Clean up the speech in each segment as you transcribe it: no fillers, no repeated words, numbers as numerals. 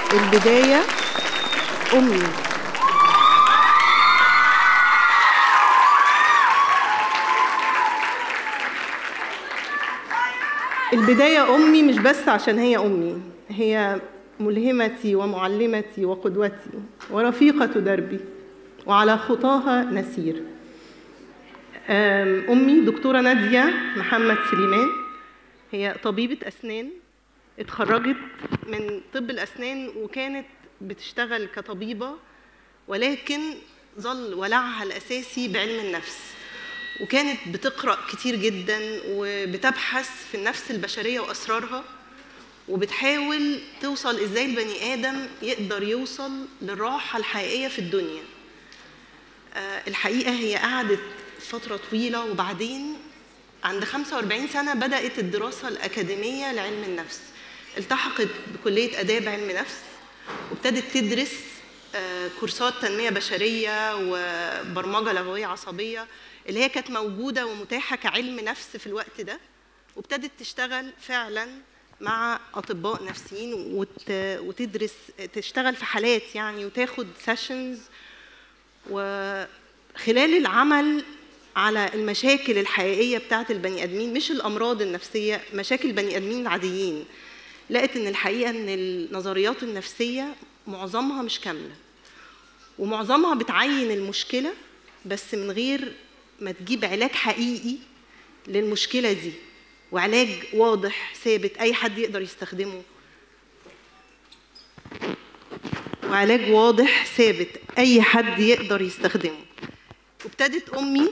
البداية أمي. البداية أمي مش بس عشان هي أمي، هي ملهمتي ومعلمتي وقدوتي ورفيقة دربي وعلى خطاها نسير. أمي دكتورة نادية محمد سليمان، هي طبيبة أسنان، اتخرجت من طب الأسنان وكانت بتشتغل كطبيبة، ولكن ظل ولعها الأساسي بعلم النفس، وكانت بتقرأ كتير جدا وبتبحث في النفس البشرية وأسرارها، وبتحاول توصل إزاي البني آدم يقدر يوصل للراحة الحقيقية في الدنيا. الحقيقة هي قعدت فترة طويلة، وبعدين عند 45 سنة بدأت الدراسة الأكاديمية لعلم النفس، التحقت بكلية آداب علم نفس وابتدت تدرس كورسات تنمية بشرية وبرمجة لغوية عصبية اللي هي كانت موجودة ومتاحة كعلم نفس في الوقت ده، وابتدت تشتغل فعلا مع أطباء نفسيين وتدرس، تشتغل في حالات يعني وتاخد سيشنز. وخلال العمل على المشاكل الحقيقية بتاعت البني آدمين، مش الأمراض النفسية، مشاكل البني آدمين العاديين، لقت إن الحقيقة إن النظريات النفسية معظمها مش كاملة، ومعظمها بتعين المشكلة بس من غير ما تجيب علاج حقيقي للمشكلة دي، وعلاج واضح ثابت أي حد يقدر يستخدمه، وعلاج واضح ثابت أي حد يقدر يستخدمه. وابتدت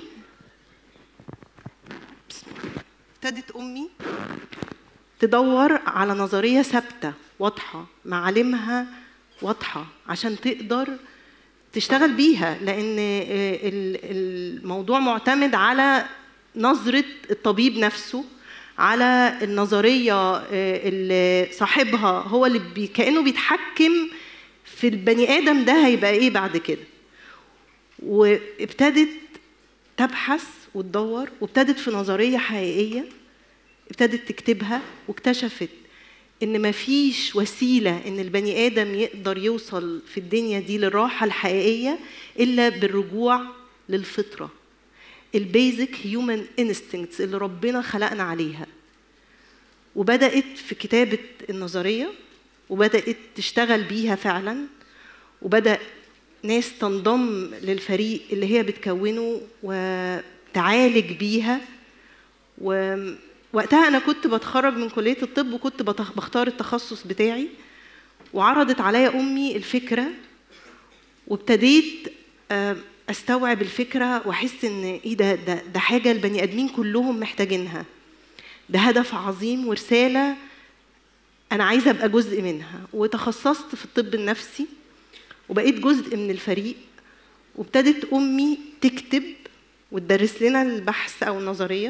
أمي تدور على نظرية ثابتة واضحة، معالمها واضحة عشان تقدر تشتغل بيها، لأن الموضوع معتمد على نظرة الطبيب نفسه، على النظرية اللي صاحبها هو اللي كأنه بيتحكم في البني آدم ده هيبقى إيه بعد كده. وابتدت تبحث وتدور، وابتدت في نظرية حقيقية ابتدت تكتبها، واكتشفت إن مفيش وسيلة إن البني آدم يقدر يوصل في الدنيا دي للراحة الحقيقية إلا بالرجوع للفطرة، البيزك هيومن انستنكتس اللي ربنا خلقنا عليها. وبدأت في كتابة النظرية، وبدأت تشتغل بيها فعلا، وبدأ ناس تنضم للفريق اللي هي بتكونه وتعالج بيها. ووقتها أنا كنت بتخرج من كلية الطب وكنت بختار التخصص بتاعي، وعرضت عليا أمي الفكرة، وابتديت أستوعب الفكرة وأحس إن إيه ده حاجة البني آدمين كلهم محتاجينها، ده هدف عظيم ورسالة أنا عايزة أبقى جزء منها. وتخصصت في الطب النفسي وبقيت جزء من الفريق، وابتدت أمي تكتب وتدرس لنا البحث أو النظرية،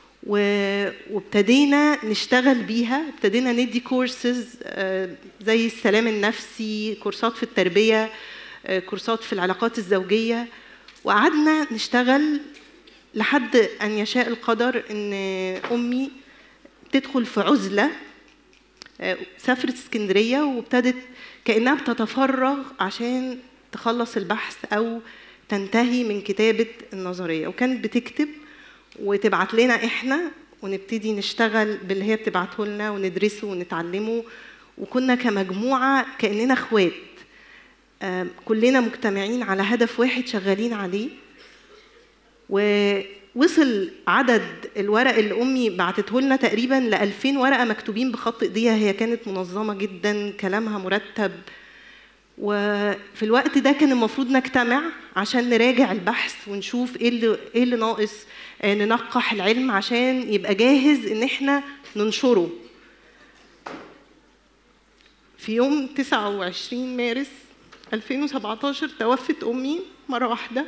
وابتدينا نشتغل بيها، ابتدينا ندي كورسز زي السلام النفسي، كورسات في التربية، كورسات في العلاقات الزوجية، وقعدنا نشتغل لحد أن يشاء القدر إن أمي تدخل في عزلة، سافرت اسكندرية وابتدت كأنها بتتفرغ عشان تخلص البحث أو تنتهي من كتابة النظرية، وكانت بتكتب وتبعت لنا إحنا ونبتدي نشتغل باللي هي بتبعته لنا وندرسه ونتعلمه، وكنا كمجموعة كأننا إخوات كلنا مجتمعين على هدف واحد شغالين عليه. ووصل عدد الورق اللي أمي بعتته لنا تقريباً ل2000 ورقة مكتوبين بخط إيديها، هي كانت منظمة جداً، كلامها مرتب. وفي الوقت ده كان المفروض نجتمع عشان نراجع البحث ونشوف إيه اللي ناقص، ننقح العلم عشان يبقى جاهز إن إحنا ننشره. في يوم 29 مارس 2017 توفت أمي مرة واحدة،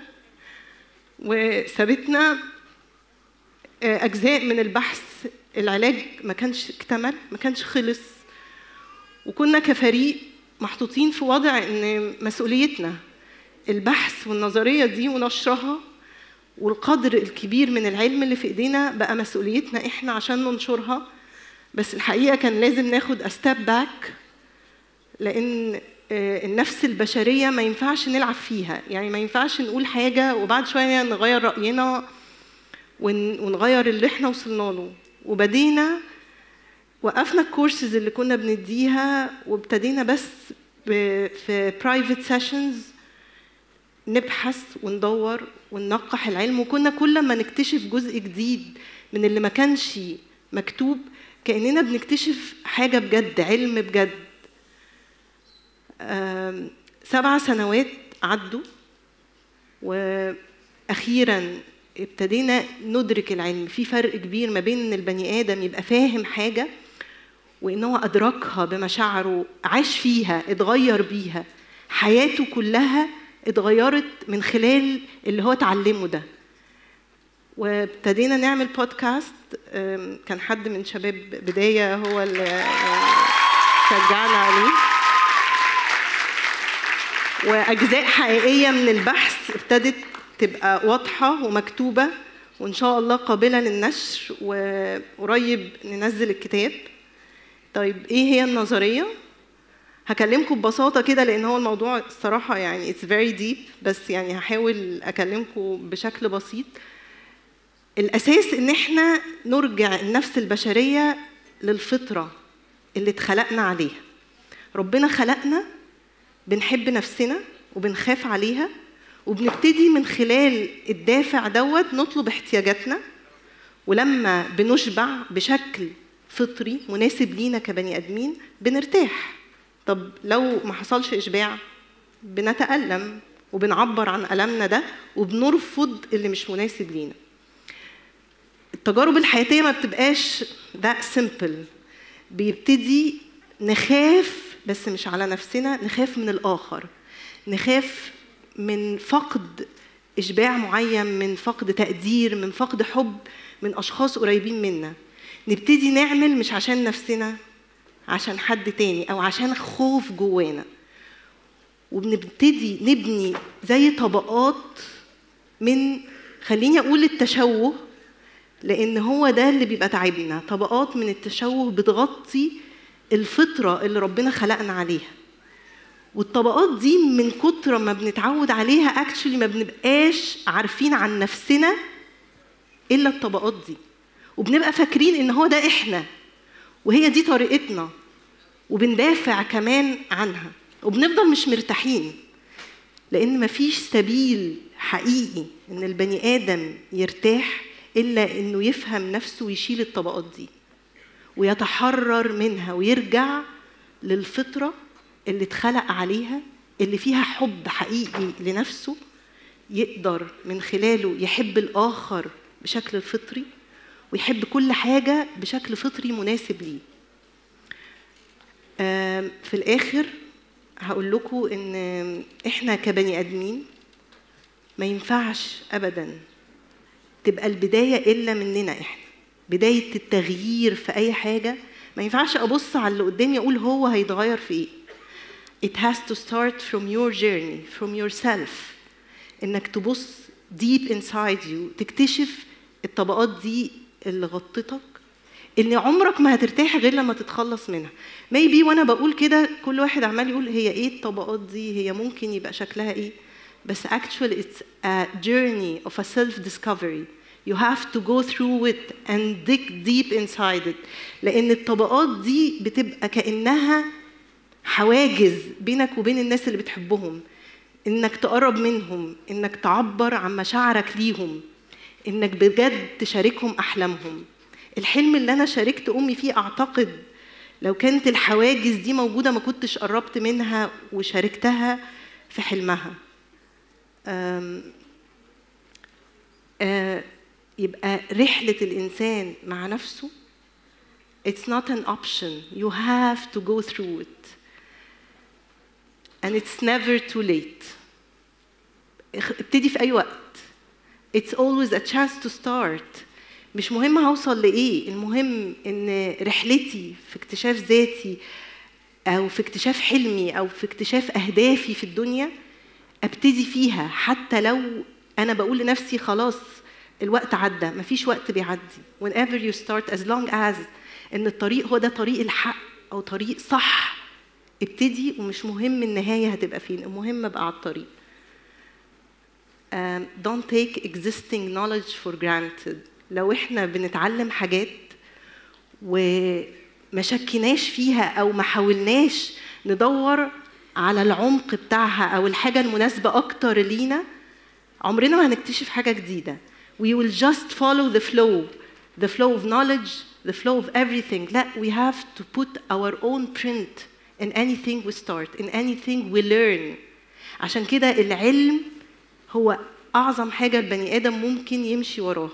وسابتنا أجزاء من البحث. العلاج ما كانش اكتمل، ما كانش خلص، وكنا كفريق محطوطين في وضع إن مسؤوليتنا البحث والنظرية دي ونشرها، والقدر الكبير من العلم اللي في إيدينا بقى مسؤوليتنا إحنا عشان ننشرها. بس الحقيقة كان لازم ناخد a step back لأن النفس البشرية ما ينفعش نلعب فيها، يعني ما ينفعش نقول حاجة وبعد شوية نغير رأينا ونغير اللي احنا وصلنا له. وبدينا وقفنا الكورسز اللي كنا بنديها وابتدينا بس في private sessions نبحث وندور وننقح العلم، وكنا كل ما نكتشف جزء جديد من اللي ما كانش مكتوب كأننا بنكتشف حاجة بجد، علم بجد. 7 سنوات عدوا وأخيراً ابتدينا ندرك العلم. في فرق كبير ما بين إن البني آدم يبقى فاهم حاجة وإنه أدركها بمشاعره، عاش فيها، اتغير بيها، حياته كلها اتغيرت من خلال اللي هو اتعلمه ده. وابتدينا نعمل بودكاست، كان حد من شباب بداية هو اللي شجعنا عليه، وأجزاء حقيقية من البحث ابتدت تبقى واضحة ومكتوبة وإن شاء الله قابلة للنشر، وقريب ننزل الكتاب. طيب إيه هي النظرية؟ هكلمكم ببساطة كده لأن هو الموضوع الصراحة يعني it's very deep، بس يعني هحاول أكلمكم بشكل بسيط. الأساس إن إحنا نرجع النفس البشرية للفطرة اللي اتخلقنا عليها. ربنا خلقنا بنحب نفسنا وبنخاف عليها، وبنبتدي من خلال الدافع دوت نطلب احتياجاتنا، ولما بنشبع بشكل فطري مناسب لينا كبني آدمين بنرتاح. طب لو ما حصلش إشباع بنتألم وبنعبر عن ألمنا ده وبنرفض اللي مش مناسب لينا. التجارب الحياتية ما بتبقاش ده سيمبل، بيبتدي نخاف بس مش على نفسنا، نخاف من الآخر، نخاف من فقد إشباع معين، من فقد تقدير، من فقد حب من أشخاص قريبين منا. نبتدي نعمل مش عشان نفسنا، عشان حد تاني أو عشان خوف جوانا، وبنبتدي نبني زي طبقات من، خليني أقول التشوه لأن هو ده اللي بيبقى تعبنا، طبقات من التشوه بتغطي الفطرة اللي ربنا خلقنا عليها. والطبقات دي من كتر ما بنتعود عليها اكشولي ما بنبقاش عارفين عن نفسنا الا الطبقات دي، وبنبقى فاكرين ان هو ده احنا وهي دي طريقتنا، وبندافع كمان عنها، وبنفضل مش مرتاحين لان مفيش سبيل حقيقي ان البني ادم يرتاح الا انه يفهم نفسه ويشيل الطبقات دي ويتحرر منها ويرجع للفطرة اللي اتخلق عليها، اللي فيها حب حقيقي لنفسه يقدر من خلاله يحب الآخر بشكل فطري ويحب كل حاجة بشكل فطري مناسب ليه. في الآخر هقول لكم إن إحنا كبني آدمين ما ينفعش أبداً تبقى البداية إلا مننا إحنا. بداية التغيير في أي حاجة ما ينفعش أبص على اللي قدامي أقول هو هيتغير في إيه. It has to start from your journey, from yourself. إنك تبص deep inside you، تكتشف الطبقات دي اللي غطتك، اللي عمرك ما هترتاح غير لما تتخلص منها. maybe وأنا بقول كده كل واحد عمال يقول هي إيه الطبقات دي، هي ممكن يبقى شكلها إيه، بس actually it's a journey of a self-discovery. You have to go through it and dig deep inside it. لأن الطبقات دي بتبقى كأنها حواجز بينك وبين الناس اللي بتحبهم، إنك تقرب منهم، إنك تعبر عن مشاعرك ليهم، إنك بجد تشاركهم أحلامهم. الحلم اللي أنا شاركت أمي فيه أعتقد لو كانت الحواجز دي موجودة ما كنتش قربت منها وشاركتها في حلمها. يبقى رحلة الإنسان مع نفسه it's not an option, you have to go through it and it's never too late. ابتدي في أي وقت. It's always a chance to start. مش مهم هوصل لإيه، المهم إن رحلتي في اكتشاف ذاتي أو في اكتشاف حلمي أو في اكتشاف أهدافي في الدنيا أبتدي فيها، حتى لو أنا بقول لنفسي خلاص الوقت عدى. مفيش وقت بيعدي. Whenever you start as long as إن الطريق هو ده طريق الحق أو طريق صح ابتدي، ومش مهم النهاية هتبقى فين، المهم ابقى على الطريق. Don't take existing knowledge for granted. لو احنا بنتعلم حاجات وما شكناش فيها أو ما حاولناش ندور على العمق بتاعها أو الحاجة المناسبة أكتر لينا، عمرنا ما هنكتشف حاجة جديدة. We will just follow the flow of knowledge, the flow of everything. لا, we have to put our own print in anything we start, in anything we learn. عشان كده العلم هو أعظم حاجة البني آدم ممكن يمشي وراها.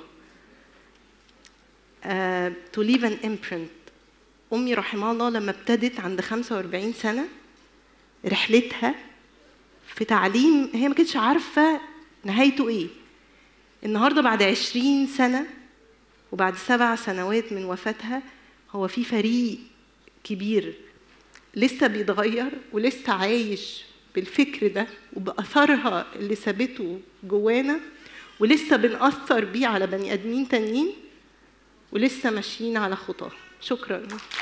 To leave an imprint. أمي رحمها الله لما ابتدت عند 45 سنة رحلتها في تعليم، هي ما كانتش عارفة نهايته إيه. النهاردة بعد 20 سنة وبعد 7 سنوات من وفاتها، هو في فريق كبير لسه بيتغير ولسه عايش بالفكر ده وبأثرها اللي سابته جوانا، ولسه بنأثر بيه على بني آدمين تانيين، ولسه ماشيين على خطاه. شكراً.